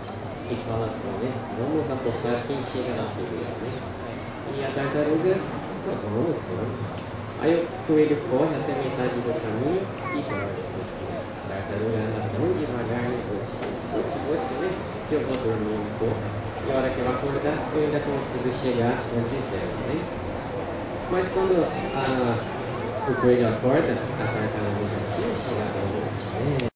e fala assim, né? Vamos apostar quem chega na primeira, né? E a tartaruga, tá, vamos. Aí o coelho corre até metade do caminho e dorme. Assim. A tartaruga anda tão devagar, né? Né? Que eu vou dormir um pouco. E a hora que eu acordar, eu ainda consigo chegar antes dela, né? Mas quando o coelho acorda, a tartaruga já tinha chegado antes, né?